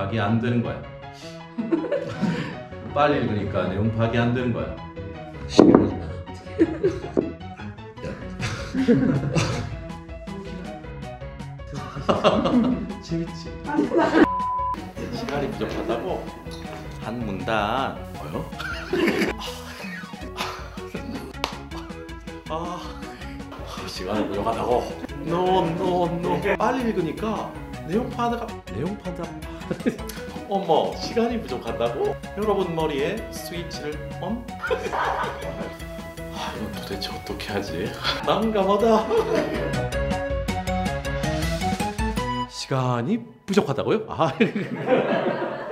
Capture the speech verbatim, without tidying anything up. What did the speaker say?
파악이 안 되는 거야. 빨리 읽으니까 내용 파악이 안 되는 거야. 시계 보지 마. 재밌지? 시간이 부족하다고? 한 문단 뭐요? 아, 시간이 부족하다고? 노노노 빨리 읽으니까 내용 파악가 내용 파악 어머 시간이 부족하다고? 여러분 머리에 스위치를 온? 아 이건 도대체 어떻게 하지? 난감하다. 시간이 부족하다고요? 아